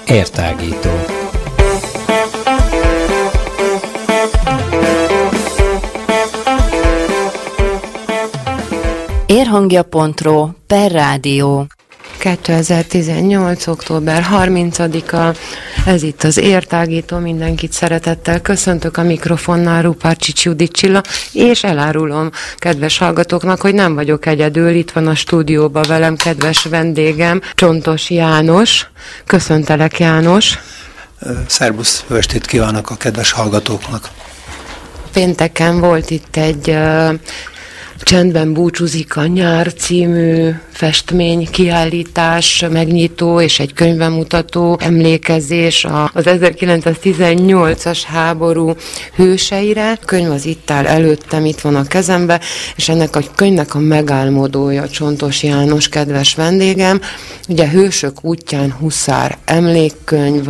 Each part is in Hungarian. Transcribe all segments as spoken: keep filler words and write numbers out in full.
Értágító. érhangja pont ro per rádió. kétezer-tizennyolc. október harmincadika, ez itt az Értágító, mindenkit szeretettel köszöntök, a mikrofonnál Rupárcsics Judit Csilla, és elárulom kedves hallgatóknak, hogy nem vagyok egyedül, itt van a stúdióban velem kedves vendégem, Csontos János. Köszöntelek, János! Szerbusz, jó estét kívánok a kedves hallgatóknak! Pénteken volt itt egy uh, Csendben búcsúzik a nyár című festmény, kiállítás, megnyitó és egy könyvemutató, emlékezés az ezerkilencszáztizennyolcas háború hőseire. A könyv az itt áll előttem, itt van a kezembe, és ennek a könyvnek a megálmodója Csontos János, kedves vendégem. Ugye Hősök útján huszár emlékkönyv.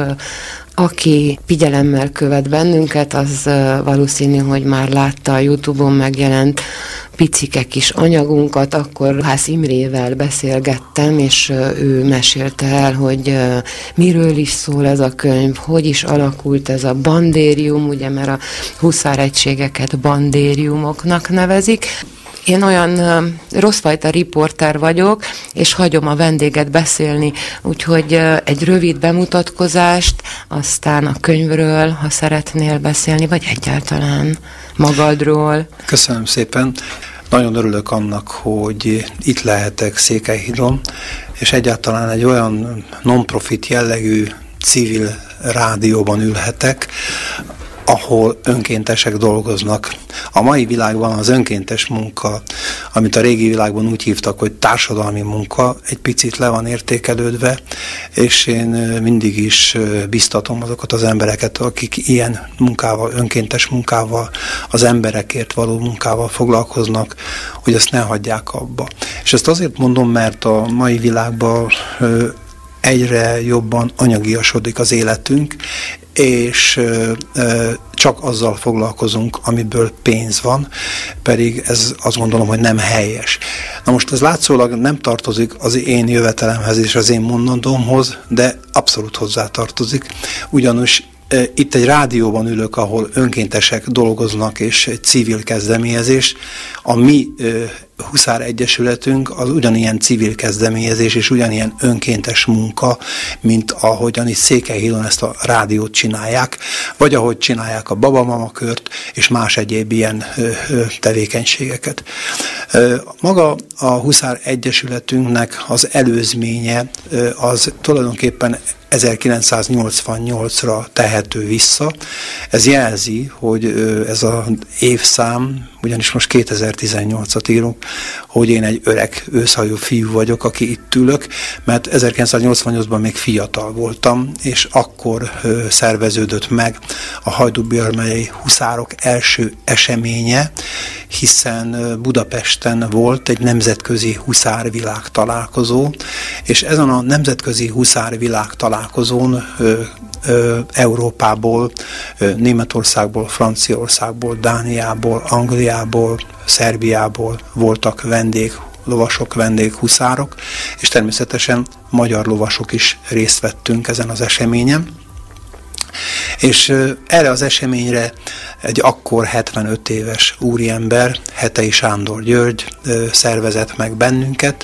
Aki figyelemmel követ bennünket, az valószínű, hogy már látta a YouTube-on megjelent picike kis anyagunkat. Akkor Ház Imrével beszélgettem, és ő mesélte el, hogy miről is szól ez a könyv, hogy is alakult ez a bandérium, ugye, mert a huszáregységeket bandériumoknak nevezik. Én olyan uh, rosszfajta riporter vagyok, és hagyom a vendéget beszélni, úgyhogy uh, egy rövid bemutatkozást, aztán a könyvről, ha szeretnél beszélni, vagy egyáltalán magadról. Köszönöm szépen. Nagyon örülök annak, hogy itt lehetek Székelyhídon, és egyáltalán egy olyan non-profit jellegű civil rádióban ülhetek, ahol önkéntesek dolgoznak. A mai világban az önkéntes munka, amit a régi világban úgy hívtak, hogy társadalmi munka, egy picit le van értékelődve, és én mindig is biztatom azokat az embereket, akik ilyen munkával, önkéntes munkával, az emberekért való munkával foglalkoznak, hogy ezt ne hagyják abba. És ezt azért mondom, mert a mai világban egyre jobban anyagiasodik az életünk, és ö, ö, csak azzal foglalkozunk, amiből pénz van, pedig ez azt gondolom, hogy nem helyes. Na most ez látszólag nem tartozik az én jövetelemhez és az én mondandómhoz, de abszolút hozzá tartozik, ugyanis ö, itt egy rádióban ülök, ahol önkéntesek dolgoznak, és egy civil kezdeményezés. A mi ö, Huszár Egyesületünk az ugyanilyen civil kezdeményezés és ugyanilyen önkéntes munka, mint ahogyan itt Székelyhídon ezt a rádiót csinálják, vagy ahogy csinálják a Babamama kört és más egyéb ilyen ö, ö, tevékenységeket. Ö, maga a Huszár Egyesületünknek az előzménye ö, az tulajdonképpen ezerkilencszáznyolcvannyolcra tehető vissza. Ez jelzi, hogy ez az évszám, ugyanis most kétezer-tizennyolcat írunk, hogy én egy öreg őszhajú fiú vagyok, aki itt ülök, mert ezerkilencszáznyolcvannyolcban még fiatal voltam, és akkor szerveződött meg a Hajdú-Bihar megyei huszárok első eseménye, hiszen Budapesten volt egy nemzetközi huszárvilág találkozó, és ezen a nemzetközi huszárvilág találkozón ö, ö, Európából, ö, Németországból, Franciaországból, Dániából, Angliából, Szerbiából voltak vendég lovasok, vendég huszárok, és természetesen magyar lovasok is részt vettünk ezen az eseményen. És erre az eseményre egy akkor hetvenöt éves úriember, Hetei Sándor György szervezett meg bennünket,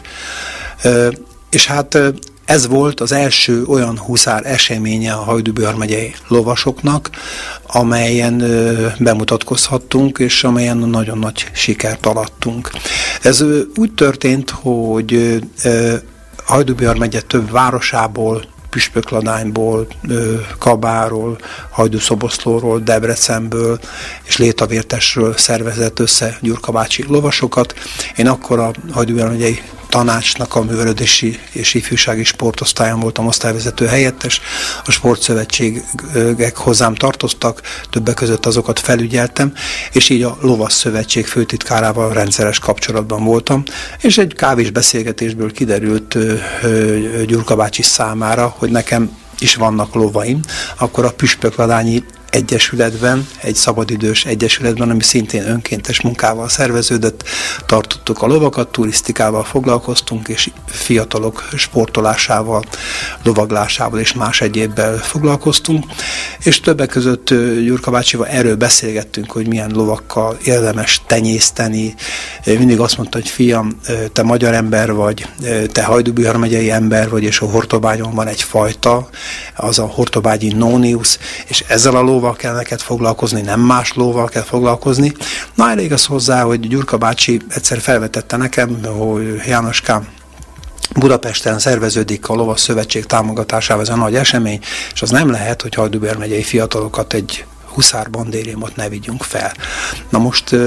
és hát ez volt az első olyan huszár eseménye a Hajdú-Bihar megyei lovasoknak, amelyen bemutatkozhattunk, és amelyen nagyon nagy sikert arattunk. Ez úgy történt, hogy Hajdú-Bihar megye több városából, Püspökladányból, Kabáról, Hajdú-Szoboszlóról, Debrecenből és Létavértesről szervezett össze gyurkabácsi lovasokat. Én akkor a Hajdú-Bihar megyei tanácsnak a művelődési és ifjúsági sportosztályon voltam osztályvezető helyettes, a sportszövetségek hozzám tartoztak, többek között azokat felügyeltem, és így a Lovasszövetség főtitkárával rendszeres kapcsolatban voltam, és egy kávés beszélgetésből kiderült Gyurka bácsi számára, hogy nekem is vannak lovaim, akkor a püspökladányi egyesületben, egy szabadidős egyesületben, ami szintén önkéntes munkával szerveződött, tartottuk a lovakat, turisztikával foglalkoztunk, és fiatalok sportolásával, lovaglásával és más egyébbel foglalkoztunk, és többek között Gyurka bácsival erről beszélgettünk, hogy milyen lovakkal érdemes tenyészteni. Mindig azt mondta, hogy fiam, te magyar ember vagy, te Hajdú-Bihar megyei ember vagy, és a Hortobágyon van egy fajta, az a hortobágyi nóniusz, és ezzel a lóval kell neked foglalkozni, nem más lóval kell foglalkozni. Na, elég az hozzá, hogy Gyurka bácsi egyszer felvetette nekem, hogy Jánoskám, Budapesten szerveződik a Lovas Szövetség támogatásával ez a nagy esemény, és az nem lehet, hogy Hajdú-Bihar megyei fiatalokat egy huszár bandériumot ne vigyünk fel. Na most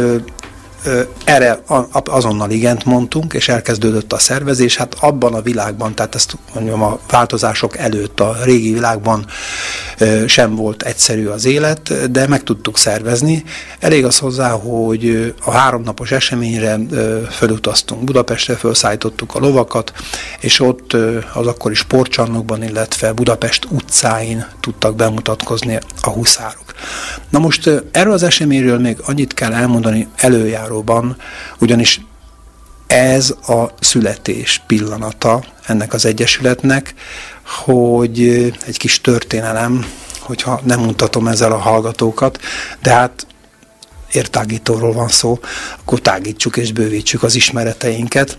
erre azonnal igent mondtunk, és elkezdődött a szervezés. Hát abban a világban, tehát ezt mondjam, a változások előtt a régi világban sem volt egyszerű az élet, de meg tudtuk szervezni. Elég az hozzá, hogy a háromnapos eseményre felutaztunk Budapestre, felszállítottuk a lovakat, és ott az akkori sportcsarnokban, illetve Budapest utcáin tudtak bemutatkozni a huszárok. Na most erről az eseményről még annyit kell elmondani előjáróban, ugyanis ez a születés pillanata ennek az egyesületnek, hogy egy kis történelem, hogyha nem mutatom ezzel a hallgatókat, de hát értágítóról van szó, akkor tágítsuk és bővítsük az ismereteinket.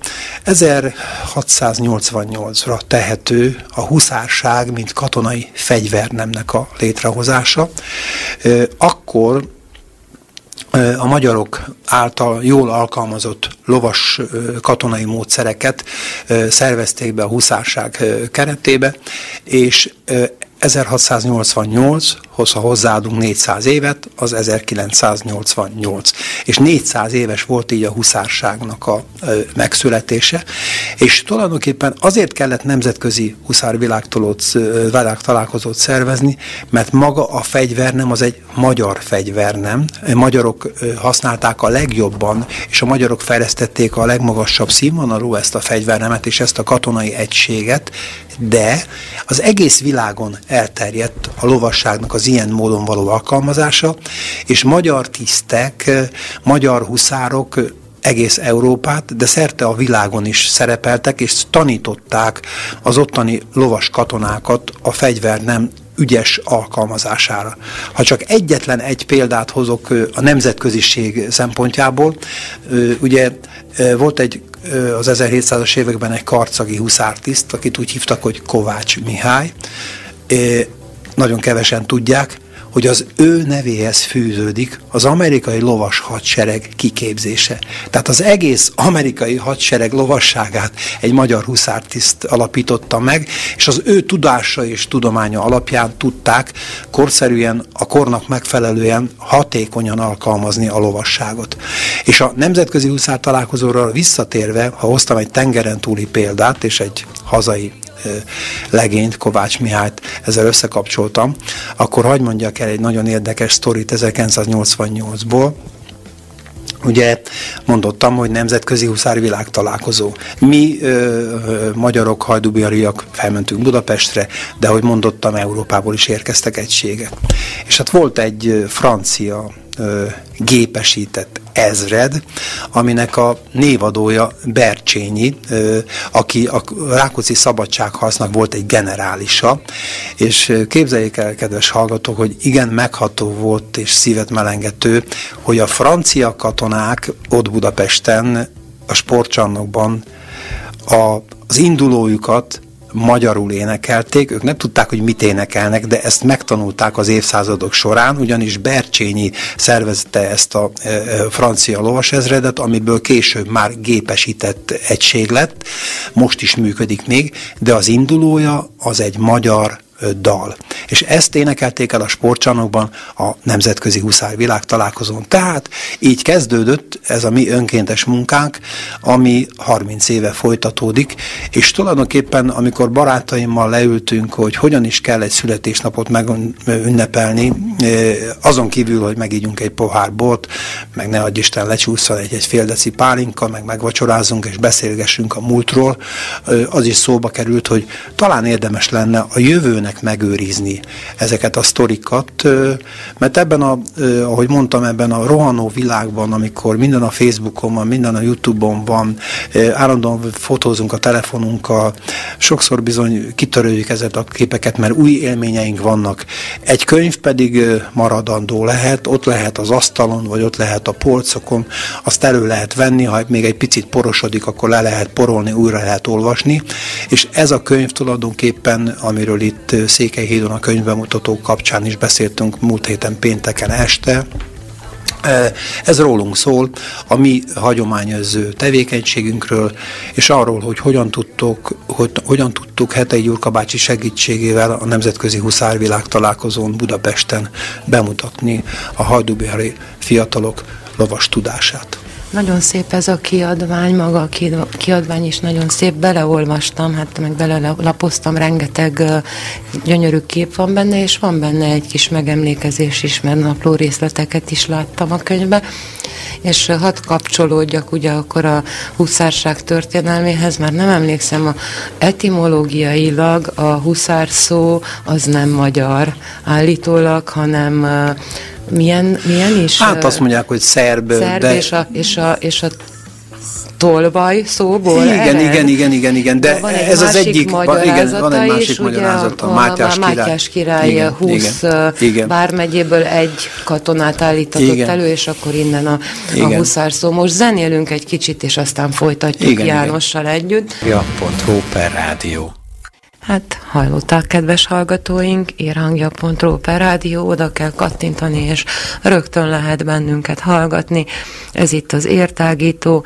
ezerhatszáznyolcvannyolcra tehető a huszárság, mint katonai fegyvernemnek a létrehozása. Akkor a magyarok által jól alkalmazott lovas katonai módszereket szervezték be a huszárság keretébe, és ezerhatszáznyolcvannyolchoz, ha hozzáadunk négyszáz évet, az ezerkilencszáznyolcvannyolc. És négyszáz éves volt így a huszárságnak a ö, megszületése, és tulajdonképpen azért kellett nemzetközi huszárvilágtalálkozót szervezni, mert maga a fegyvernem az egy magyar fegyvernem. A magyarok ö, használták a legjobban, és a magyarok fejlesztették a legmagasabb színvonalú ezt a fegyvernemet, és ezt a katonai egységet, de az egész világon elterjedt a lovasságnak az ilyen módon való alkalmazása, és magyar tisztek, magyar huszárok egész Európát, de szerte a világon is szerepeltek, és tanították az ottani lovas katonákat a fegyvernem ügyes alkalmazására. Ha csak egyetlen egy példát hozok a nemzetköziség szempontjából, ugye volt egy az ezerhétszázas években egy karcagi huszártiszt, akit úgy hívtak, hogy Kovács Mihály. Nagyon kevesen tudják, hogy az ő nevéhez fűződik az amerikai lovas hadsereg kiképzése. Tehát az egész amerikai hadsereg lovasságát egy magyar huszártiszt alapította meg, és az ő tudása és tudománya alapján tudták korszerűen, a kornak megfelelően hatékonyan alkalmazni a lovasságot. És a nemzetközi huszár találkozóra visszatérve, ha hoztam egy tengeren túli példát, és egy hazai legényt, Kovács Mihályt ezzel összekapcsoltam, akkor hadd mondjak el egy nagyon érdekes sztorit ezerkilencszáznyolcvannyolcból. Ugye mondottam, hogy nemzetközi huszár világtalálkozó. Mi ö, ö, magyarok, hajdúbihariak felmentünk Budapestre, de ahogy mondottam, Európából is érkeztek egységek. És hát volt egy francia ö, gépesített ezred, aminek a névadója Bercsényi, ö, aki a Rákóczi szabadságharcnak volt egy generálisa, és képzeljék el, kedves hallgatók, hogy igen megható volt és szívet melengető, hogy a francia katonák ott Budapesten, a sportcsarnokban a, az indulójukat magyarul énekelték, ők nem tudták, hogy mit énekelnek, de ezt megtanulták az évszázadok során, ugyanis Bercsényi szervezte ezt a e, e, francia lovasezredet, amiből később már gépesített egység lett, most is működik még, de az indulója az egy magyar dal. És ezt énekelték el a sportcsarnokban a Nemzetközi Huszár Világtalálkozón. Tehát így kezdődött ez a mi önkéntes munkánk, ami harminc éve folytatódik, és tulajdonképpen, amikor barátaimmal leültünk, hogy hogyan is kell egy születésnapot megünnepelni, azon kívül, hogy megígyunk egy pohár bort, meg ne adj Isten lecsúszson egy, egy fél deci pálinka, meg megvacsorázunk és beszélgessünk a múltról, az is szóba került, hogy talán érdemes lenne a jövőnek szeretnének megőrizni ezeket a sztorikat, mert ebben a, ahogy mondtam, ebben a rohanó világban, amikor minden a Facebookon van, minden a YouTube-on van, állandóan fotózunk a telefonunkkal, sokszor bizony kitöröljük ezeket a képeket, mert új élményeink vannak. Egy könyv pedig maradandó lehet, ott lehet az asztalon, vagy ott lehet a polcokon, azt elő lehet venni, ha még egy picit porosodik, akkor le lehet porolni, újra lehet olvasni, és ez a könyv tulajdonképpen, amiről itt Székelyhídon a könyvbemutató kapcsán is beszéltünk múlt héten pénteken este, ez rólunk szól, a mi hagyományozó tevékenységünkről, és arról, hogy hogyan tudtuk, hogy, hogyan tudtuk Hetei Gyurka bácsi segítségével a Nemzetközi Huszárvilág találkozón Budapesten bemutatni a hajdúbihari fiatalok lovas tudását. Nagyon szép ez a kiadvány, maga a kiadvány is nagyon szép, beleolvastam, hát meg belelapoztam, rengeteg gyönyörű kép van benne, és van benne egy kis megemlékezés is, mert napló részleteket is láttam a könyvbe, és hadd kapcsolódjak ugye akkor a huszárság történelméhez, már nem emlékszem, a etimológiailag a huszár szó az nem magyar állítólag, hanem Milyen, milyen is? Hát azt mondják, hogy szerb. Szerb de... és, a, és, a, és a tolvaj szóból igen, ered. igen, igen, igen, igen, de, de ez az egyik, van, igen, van egy másik is, magyarázata, a Mátyás király. Mátyás király igen, húsz igen, vármegyéből egy katonát állítatott igen. elő, és akkor innen a, a huszár szó. Most zenélünk egy kicsit, és aztán folytatjuk igen, Jánossal igen. együtt. Hangja.ro per rádió. Hát hallották, kedves hallgatóink, írhangja pont ro per rádió, oda kell kattintani, és rögtön lehet bennünket hallgatni. Ez itt az Értágító,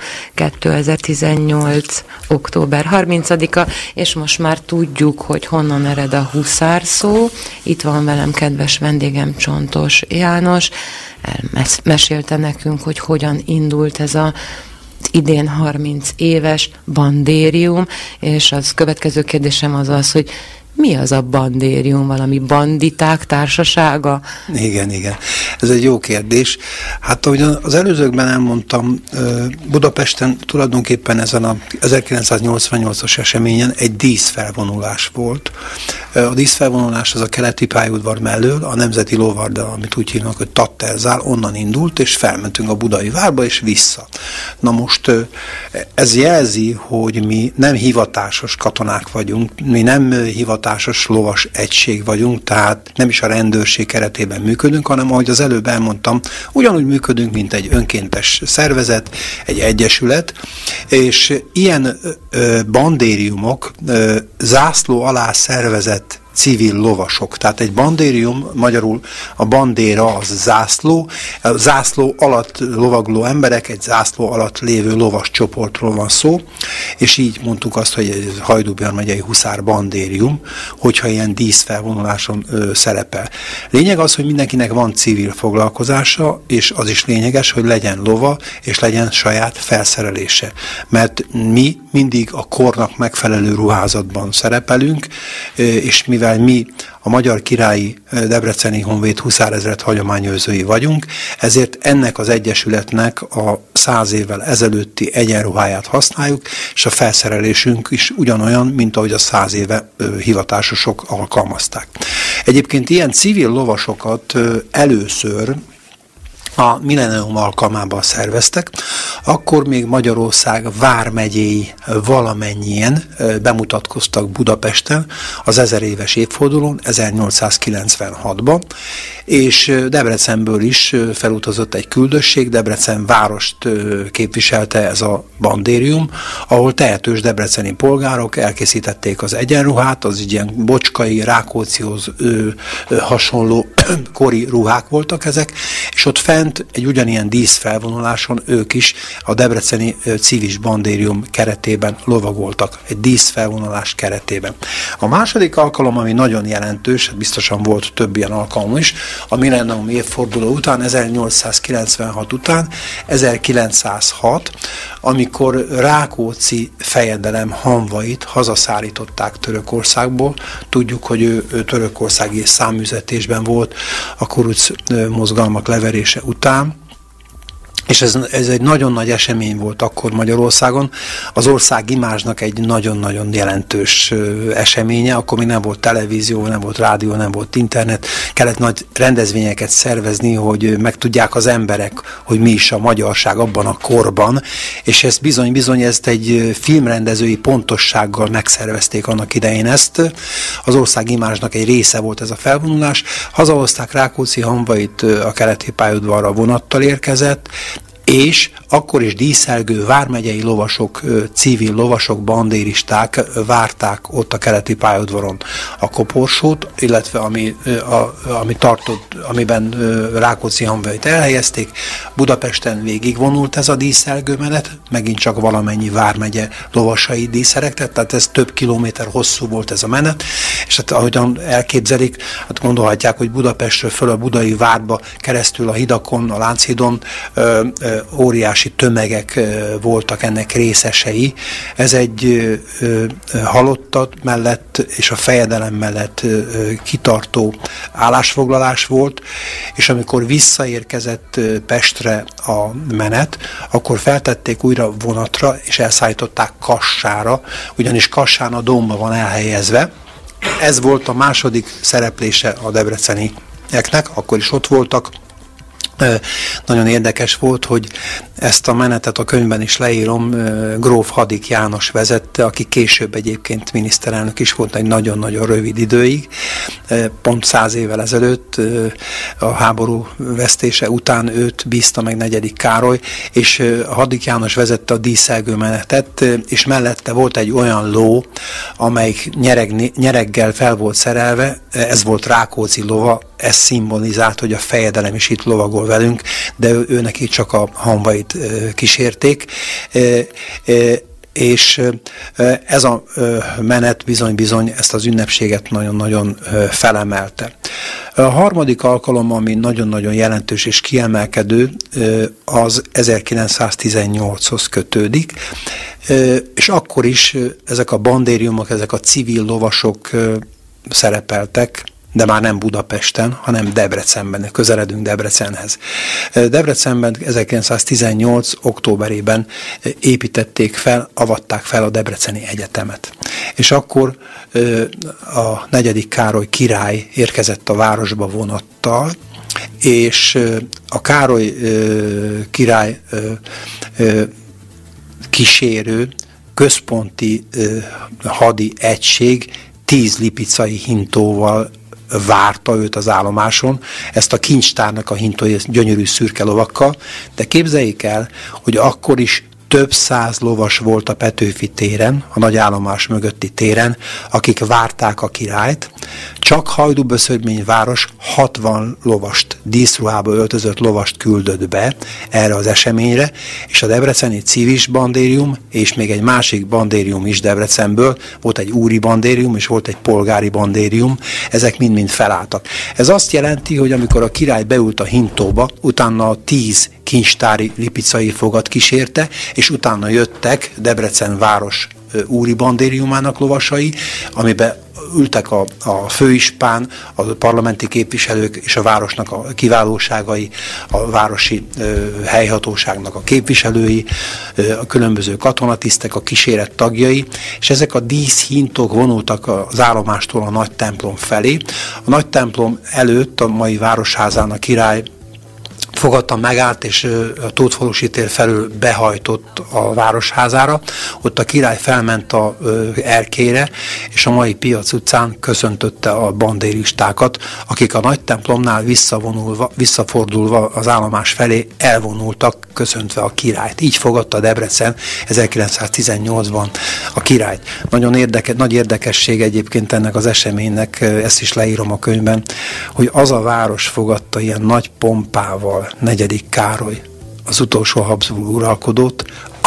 kétezer-tizennyolc. október harmincadika, és most már tudjuk, hogy honnan ered a huszár szó. Itt van velem kedves vendégem, Csontos János. Elmesélte nekünk, hogy hogyan indult ez a idén harminc éves bandérium, és az következő kérdésem az az, hogy mi az a bandérium? Valami banditák társasága? Igen, igen. Ez egy jó kérdés. Hát ahogy az előzőkben elmondtam, Budapesten tulajdonképpen ezen a ezerkilencszáznyolcvannyolcas eseményen egy díszfelvonulás volt. A díszfelvonulás az a keleti pályaudvar mellől, a Nemzeti Lóvarda, amit úgy hívnak, hogy Tatterzál, onnan indult, és felmentünk a Budai Várba, és vissza. Na most ez jelzi, hogy mi nem hivatásos katonák vagyunk, mi nem hivatásos lovas egység vagyunk, tehát nem is a rendőrség keretében működünk, hanem ahogy az előbb elmondtam, ugyanúgy működünk, mint egy önkéntes szervezet, egy egyesület, és ilyen ö, bandériumok ö, zászló alá szervezett civil lovasok. Tehát egy bandérium, magyarul a bandéra az zászló, a zászló alatt lovagló emberek, egy zászló alatt lévő lovas csoportról van szó, és így mondtuk azt, hogy egy Hajdú-Bihar megyei huszár bandérium, hogyha ilyen díszfelvonuláson ö, szerepel. Lényeg az, hogy mindenkinek van civil foglalkozása, és az is lényeges, hogy legyen lova, és legyen saját felszerelése. Mert mi mindig a kornak megfelelő ruházatban szerepelünk, és mivel mi a Magyar Királyi Debreceni Honvéd huszárezred hagyományőrzői vagyunk, ezért ennek az egyesületnek a száz évvel ezelőtti egyenruháját használjuk, és a felszerelésünk is ugyanolyan, mint ahogy a száz éve hivatásosok alkalmazták. Egyébként ilyen civil lovasokat először a millennium alkalmában szerveztek, akkor még Magyarország vármegyéi valamennyien bemutatkoztak Budapesten az ezer éves évfordulón, ezernyolcszázkilencvenhatban, és Debrecenből is felutazott egy küldösség, Debrecen várost képviselte ez a bandérium, ahol tehetős debreceni polgárok elkészítették az egyenruhát, az ilyen bocskai, Rákóczihoz hasonló kori ruhák voltak ezek, és ott fent egy ugyanilyen díszfelvonuláson ők is a debreceni civis bandérium keretében lovagoltak, egy díszfelvonulás keretében. A második alkalom, ami nagyon jelentős, biztosan volt több ilyen alkalom is, a millennium évforduló után, ezernyolcszázkilencvenhat után, ezerkilencszázhat, amikor Rákóczi fejedelem hamvait hazaszállították Törökországból. Tudjuk, hogy ő, ő törökországi száműzetésben volt a kuruc mozgalmak leverése után, És ez, ez egy nagyon nagy esemény volt akkor Magyarországon. Az ország imázsnak egy nagyon-nagyon jelentős eseménye. Akkor még nem volt televízió, nem volt rádió, nem volt internet. Kellett nagy rendezvényeket szervezni, hogy megtudják az emberek, hogy mi is a magyarság abban a korban. És ezt bizony-bizony ezt egy filmrendezői pontossággal megszervezték annak idején ezt. Az ország imázsnak egy része volt ez a felvonulás. Hazahozták Rákóczi-Hamvait, a keleti pályaudvarra vonattal érkezett, és akkor is díszelgő vármegyei lovasok, civil lovasok, bandéristák várták ott a keleti pályaudvaron a koporsót, illetve ami, a, ami tartott, amiben Rákóczi-Hamvait elhelyezték. Budapesten végigvonult ez a díszelgő menet, megint csak valamennyi vármegye lovasai díszeregtek, tehát ez több kilométer hosszú volt ez a menet, és hát ahogyan elképzelik, hát gondolhatják, hogy Budapestről föl a budai várba, keresztül a hidakon, a Lánchidon ö, ö, óriási tömegek voltak ennek részesei. Ez egy halottat mellett és a fejedelem mellett kitartó állásfoglalás volt, és amikor visszaérkezett Pestre a menet, akkor feltették újra vonatra, és elszállították Kassára, ugyanis Kassán a dómba van elhelyezve. Ez volt a második szereplése a debrecenieknek, akkor is ott voltak. Nagyon érdekes volt, hogy ezt a menetet a könyvben is leírom, gróf Hadik János vezette, aki később egyébként miniszterelnök is volt egy nagyon-nagyon rövid időig, pont száz évvel ezelőtt a háború vesztése után őt bízta meg negyedik Károly, és Hadik János vezette a díszelgő menetet, és mellette volt egy olyan ló, amelyik nyereg, nyereggel fel volt szerelve, ez volt Rákóczi lova, ez szimbolizált, hogy a fejedelem is itt lovagol velünk, de ő, ő neki csak a Hamvait kísérték, és ez a menet bizony-bizony ezt az ünnepséget nagyon-nagyon felemelte. A harmadik alkalom, ami nagyon-nagyon jelentős és kiemelkedő, az ezerkilencszáztizennyolchoz kötődik, és akkor is ezek a bandériumok, ezek a civil lovasok szerepeltek, de már nem Budapesten, hanem Debrecenben, közeledünk Debrecenhez. Debrecenben ezerkilencszáztizennyolc októberében építették fel, avatták fel a Debreceni Egyetemet. És akkor a negyedik Károly király érkezett a városba vonattal, és a Károly király kísérő központi hadi egység tíz lipicai hintóval várta őt az állomáson, ezt a kincstárnak a hintói gyönyörű szürke lovakkal, de képzeljék el, hogy akkor is több száz lovas volt a Petőfi téren, a nagy állomás mögötti téren, akik várták a királyt. Csak Hajdúböszörmény város hatvan lovast, díszruhába öltözött lovast küldött be erre az eseményre, és a debreceni civis bandérium, és még egy másik bandérium is Debrecenből, volt egy úri bandérium, és volt egy polgári bandérium, ezek mind-mind felálltak. Ez azt jelenti, hogy amikor a király beült a hintóba, utána a tíz kincstári lipicai fogat kísérte, és utána jöttek Debrecen város úri bandériumának lovasai, amiben ültek a, a főispán, a parlamenti képviselők és a városnak a kiválóságai, a városi ö, helyhatóságnak a képviselői, ö, a különböző katonatisztek, a kíséret tagjai, és ezek a díszhintok vonultak az állomástól a nagy templom felé. A nagy templom előtt a mai városházán a király fogadta, megállt, és a Tótfalusi tér felül behajtott a városházára. Ott a király felment a erkére, és a mai Piac utcán köszöntötte a bandéristákat, akik a nagy templomnál visszavonulva, visszafordulva az állomás felé elvonultak, köszöntve a királyt. Így fogadta Debrecen ezerkilencszáztizennyolcban a királyt. Nagyon érdekes, nagy érdekesség egyébként ennek az eseménynek, ezt is leírom a könyvben, hogy az a város fogadta ilyen nagy pompával negyedik Károly, az utolsó Habsburg uralkodót,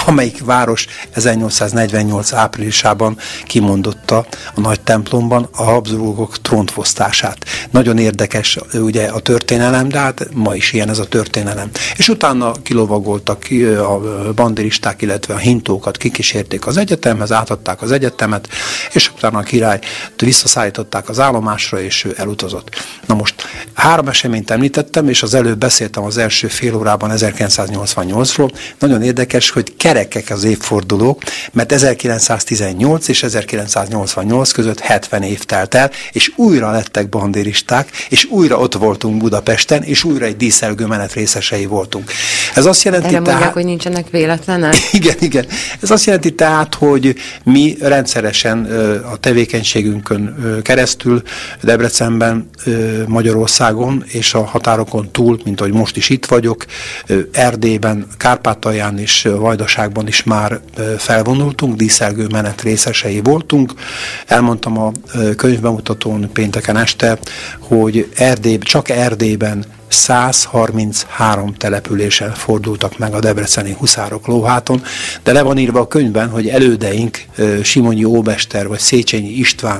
amelyik város ezernyolcszáznegyvennyolc áprilisában kimondotta a nagy templomban a Habsburgok trónfosztását. Nagyon érdekes ugye a történelem, de hát ma is ilyen ez a történelem. És utána kilovagoltak a banderisták, illetve a hintókat kikísérték az egyetemhez, átadták az egyetemet, és utána a király visszaszállították az állomásra, és ő elutazott. Na most három eseményt említettem, és az előbb beszéltem az első fél órában ezerkilencszáznyolcvannyolcról. Nagyon érdekes, hogy kerekek az évfordulók, mert ezerkilencszáztizennyolc és ezerkilencszáznyolcvannyolc között hetven év telt el, és újra lettek bandéristák, és újra ott voltunk Budapesten, és újra egy díszelgő menet részesei voltunk. Ez azt jelenti, Erre mondják, tehát, hogy nincsenek véletlenek? Igen, igen. Ez azt jelenti tehát, hogy mi rendszeresen a tevékenységünkön keresztül Debrecenben, Magyarországon és a határokon túl, mint ahogy most is itt vagyok, Erdélyben, Kárpátalján és Vajdaságban is már felvonultunk, díszelgő menet részesei voltunk. Elmondtam a könyvbemutatón pénteken este, hogy Erdély, csak Erdélyben száz harminchárom településen fordultak meg a debreceni huszárok lóháton, de le van írva a könyvben, hogy elődeink, Simonyi óbester vagy Széchenyi István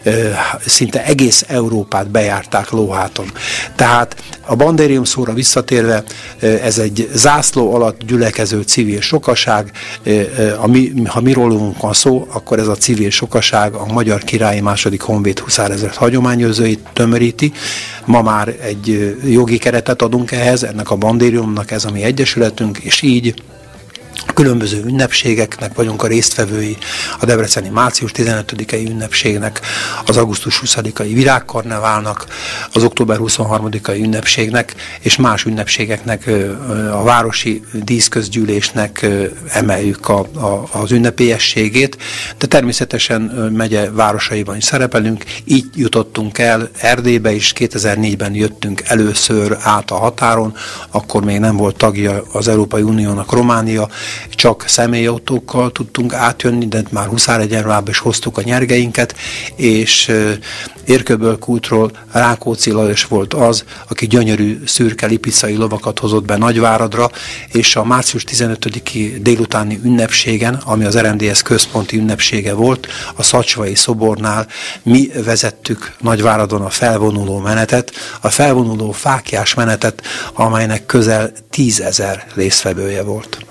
szinte egész Európát bejárták lóháton. Tehát a bandérium szóra visszatérve, ez egy zászló alatt gyülekező civil sokaság, a mi, ha mi rólunk van szó, akkor ez a civil sokaság a Magyar Királyi második Honvéd huszárezred hagyományőrzőit tömöríti. Ma már egy jogi keretet adunk ehhez, ennek a bandériumnak ez a mi egyesületünk, és így különböző ünnepségeknek vagyunk a résztvevői, a debreceni március tizenötödikei ünnepségnek, az augusztus huszadikai virágkarneválnak, az október huszonharmadikai ünnepségnek, és más ünnepségeknek, a városi díszközgyűlésnek emeljük a, a, az ünnepélyességét, de természetesen megye városaiban is szerepelünk, így jutottunk el Erdélybe is, kétezer-négyben jöttünk először át a határon, akkor még nem volt tagja az Európai Uniónak Románia, csak személyautókkal tudtunk átjönni, de már Huszárhegyenruhába is hoztuk a nyergeinket, és Érköbölkútról Rákóczi Lajos volt az, aki gyönyörű szürke lipicai lovakat hozott be Nagyváradra, és a március tizenötödiki délutáni ünnepségen, ami az er em dé es központi ünnepsége volt, a Szacsvai szobornál mi vezettük Nagyváradon a felvonuló menetet, a felvonuló fáklyás menetet, amelynek közel tízezer résztvevője volt.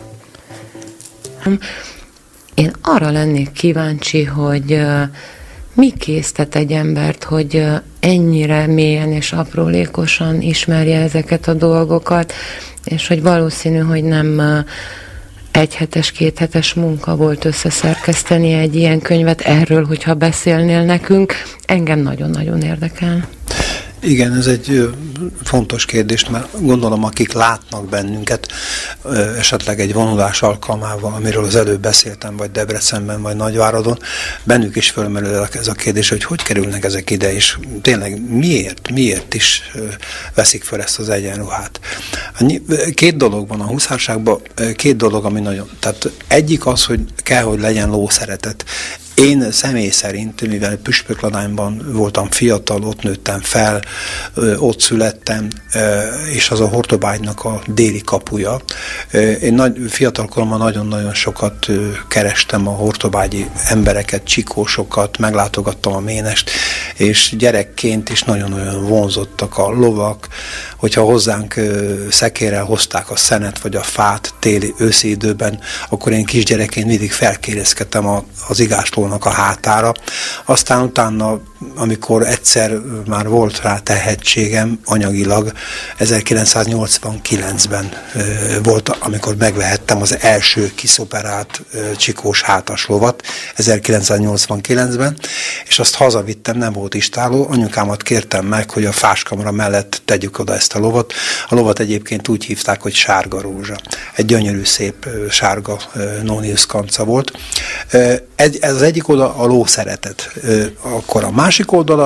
Én arra lennék kíváncsi, hogy uh, mi késztet egy embert, hogy uh, ennyire mélyen és aprólékosan ismerje ezeket a dolgokat, és hogy valószínű, hogy nem uh, egyhetes, kéthetes munka volt összeszerkeszteni egy ilyen könyvet erről, hogyha beszélnél nekünk. Engem nagyon-nagyon érdekel. Igen, ez egy fontos kérdés, mert gondolom, akik látnak bennünket, esetleg egy vonulás alkalmával, amiről az előbb beszéltem, vagy Debrecenben, vagy Nagyváradon, bennük is fölmerül ez a kérdés, hogy hogy kerülnek ezek ide, és tényleg miért, miért is veszik fel ezt az egyenruhát. Két dolog van a huszárságban, két dolog, ami nagyon, tehát egyik az, hogy kell, hogy legyen lószeretet. Én személy szerint, mivel Püspökladányban voltam fiatal, ott nőttem fel, ott születtem, és az a Hortobágynak a déli kapuja. Én nagy, fiatalkoromban nagyon-nagyon sokat kerestem a hortobágyi embereket, csikósokat, meglátogattam a Ménest, és gyerekként is nagyon-nagyon vonzottak a lovak, hogyha hozzánk szekérrel hozták a szenet vagy a fát téli, őszi időben, akkor én kisgyerekként mindig felkérdezkedtem az igáslónak a hátára. Aztán utána, amikor egyszer már volt rá tehetségem anyagilag, ezerkilencszáznyolcvankilencben volt, amikor megvehettem az első kiszoperált csikós hátas lovat, ezerkilencszáznyolcvankilencben, és azt hazavittem, nem volt istáló, anyukámat kértem meg, hogy a fáskamra mellett tegyük oda ezt a lovat. A lovat egyébként úgy hívták, hogy Sárga Rózsa. Egy gyönyörű, szép sárga Nonius kanca volt. Ez az egyik oldal a lószeretet. Akkor a másik oldala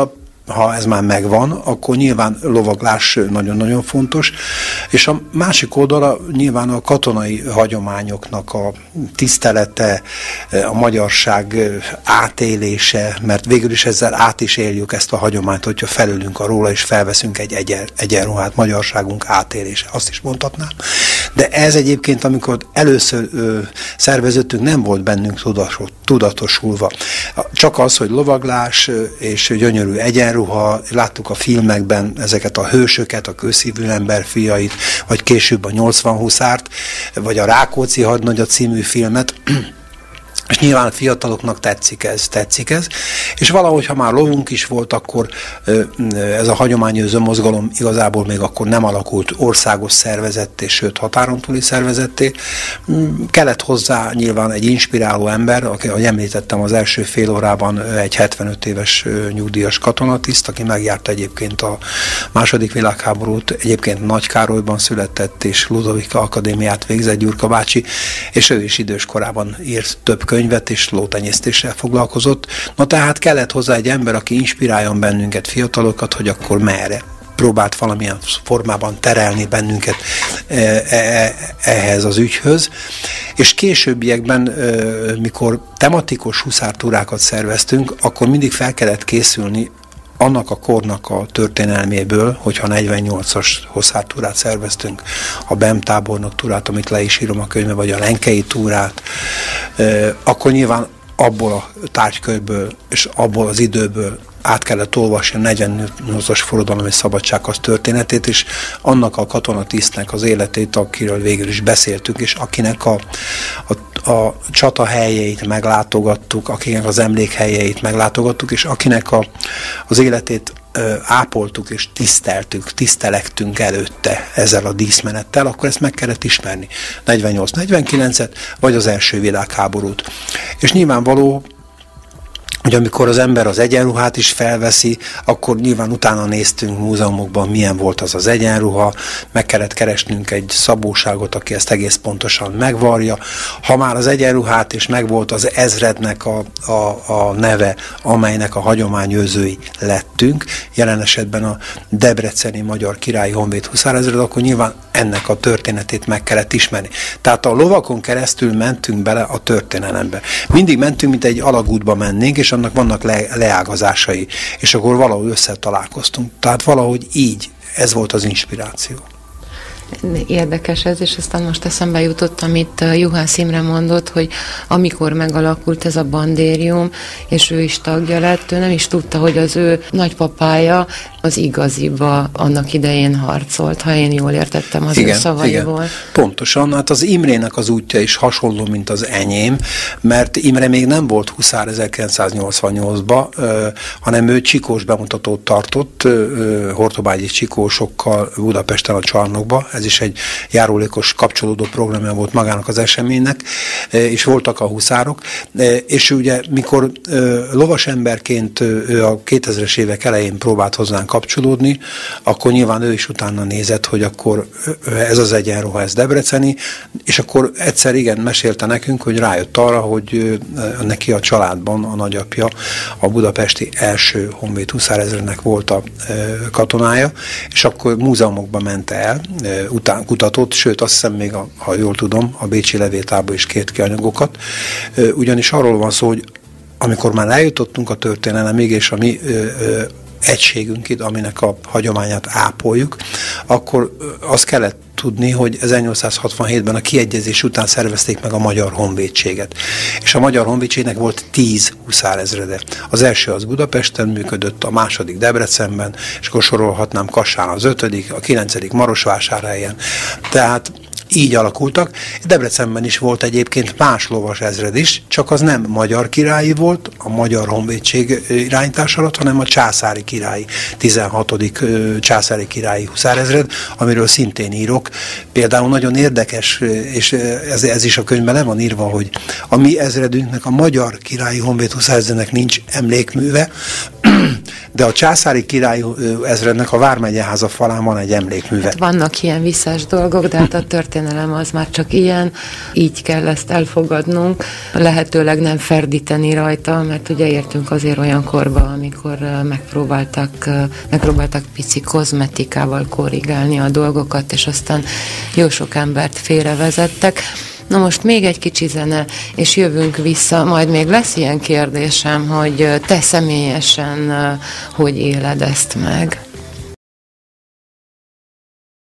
ha ez már megvan, akkor nyilván lovaglás nagyon-nagyon fontos, és a másik oldala nyilván a katonai hagyományoknak a tisztelete, a magyarság átélése, mert végül is ezzel át is éljük ezt a hagyományt, hogyha felülünk a róla, és felveszünk egy egyen, egyenruhát, magyarságunk átélése, azt is mondhatnám. De ez egyébként, amikor először ö, szerveződtünk, nem volt bennünk tudatos, tudatosulva. Csak az, hogy lovaglás és gyönyörű egyenruha, láttuk a filmekben ezeket a hősöket, a kőszívű ember fiait, vagy később a nyolcvan huszárt, vagy a Rákóczi hadnagya című filmet, és nyilván a fiataloknak tetszik ez, tetszik ez, és valahogy, ha már lovunk is volt, akkor ez a hagyományőrző mozgalom igazából még akkor nem alakult országos szervezetté, sőt határon túli szervezetté. Kellett hozzá nyilván egy inspiráló ember, aki, ahogy említettem, az első fél órában egy hetvenöt éves nyugdíjas katonatiszt, aki megjárta egyébként a második világháborút, egyébként Nagykárolyban született, és Ludovika Akadémiát végzett, Gyurka bácsi, és ő is idős korában írt több könyvet és lótenyésztéssel foglalkozott. Na tehát kellett hozzá egy ember, aki inspiráljon bennünket, fiatalokat, hogy akkor merre. Próbált valamilyen formában terelni bennünket ehhez az ügyhöz. És későbbiekben, mikor tematikus huszártúrákat szerveztünk, akkor mindig fel kellett készülni annak a kornak a történelméből, hogyha negyvennyolcas huszártúrát szerveztünk, a Bem tábornok túrát, amit le is írom a könyvbe, vagy a Lenkei túrát, akkor nyilván abból a tárgykörből és abból az időből át kellett olvasni a negyvennyolcas forradalom és szabadságharc történetét, és annak a katonatisztnek az életét, akiről végül is beszéltünk, és akinek a, a, a csata helyeit meglátogattuk, akinek az emlékhelyeit meglátogattuk, és akinek a, az életét ö, ápoltuk és tiszteltük, tisztelektünk előtte ezzel a díszmenettel, akkor ezt meg kellett ismerni. negyvennyolc negyvenkilencet, vagy az első világháborút. És nyilvánvaló, hogy amikor az ember az egyenruhát is felveszi, akkor nyilván utána néztünk múzeumokban, milyen volt az az egyenruha, meg kellett keresnünk egy szabóságot, aki ezt egész pontosan megvarja. Ha már az egyenruhát és megvolt az ezrednek a, a, a neve, amelynek a hagyományőrzői lettünk, jelen esetben a Debreceni Magyar Királyi Honvéd huszárezred, akkor nyilván ennek a történetét meg kellett ismerni. Tehát a lovakon keresztül mentünk bele a történelembe. Mindig mentünk, mint egy alagútba mennénk, és annak vannak le, leágazásai, és akkor valahol összetalálkoztunk. Tehát valahogy így, ez volt az inspiráció. Érdekes ez, és aztán most eszembe jutott, amit Juhász Imre mondott, hogy amikor megalakult ez a bandérium, és ő is tagja lett, ő nem is tudta, hogy az ő nagypapája az igaziba annak idején harcolt, ha én jól értettem az igen, ő szavaiból. Igen. Pontosan, hát az Imrének az útja is hasonló, mint az enyém, mert Imre még nem volt huszár ezerkilencszáznyolcvannyolcban, hanem ő csikós bemutatót tartott, hortobágyi csikósokkal Budapesten a Csarnokba. Ez is egy járulékos kapcsolódó programja volt magának az eseménynek, és voltak a huszárok, és ugye mikor lovas emberként ő a kétezres évek elején próbált hozzánk kapcsolódni, akkor nyilván ő is utána nézett, hogy akkor ez az egyenruha, ez debreceni, és akkor egyszer igen mesélte nekünk, hogy rájött arra, hogy neki a családban a nagyapja a budapesti első honvéd huszárezrednek volt a katonája, és akkor múzeumokba ment el, után kutatott, sőt azt hiszem még, a, ha jól tudom, a bécsi levéltárból is kért ki anyagokat, ugyanis arról van szó, hogy amikor már eljutottunk a történelemig, és a mi ö, ö, egységünk itt, aminek a hagyományát ápoljuk, akkor azt kellett tudni, hogy ezernyolcszázhatvanhétben a kiegyezés után szervezték meg a Magyar Honvédséget. És a Magyar Honvédségnek volt tíz huszárezrede. Az első az Budapesten működött, a második Debrecenben, és akkor sorolhatnám Kassán az ötödik, a kilencedik Marosvásárhelyen. Tehát így alakultak. Debrecenben is volt egyébként más lovas ezred is, csak az nem magyar királyi volt, a Magyar Honvédség irányítás alatt, hanem a császári királyi, tizenhatodik császári királyi huszárezred, amiről szintén írok. Például nagyon érdekes, és ez, ez is a könyvben le van írva, hogy a mi ezredünknek, a Magyar Királyi Honvéd huszárezrednek nincs emlékműve, de a császári király ezrednek a Vármegyeháza falán van egy emlékműve. Hát vannak ilyen visszás dolgok, de hát a történelem az már csak ilyen, így kell ezt elfogadnunk, lehetőleg nem ferdíteni rajta, mert ugye értünk azért olyan korba, amikor megpróbáltak, megpróbáltak pici kozmetikával korrigálni a dolgokat, és aztán jó sok embert félrevezettek. Na most még egy kicsi zene, és jövünk vissza, majd még lesz ilyen kérdésem, hogy te személyesen hogy éled ezt meg?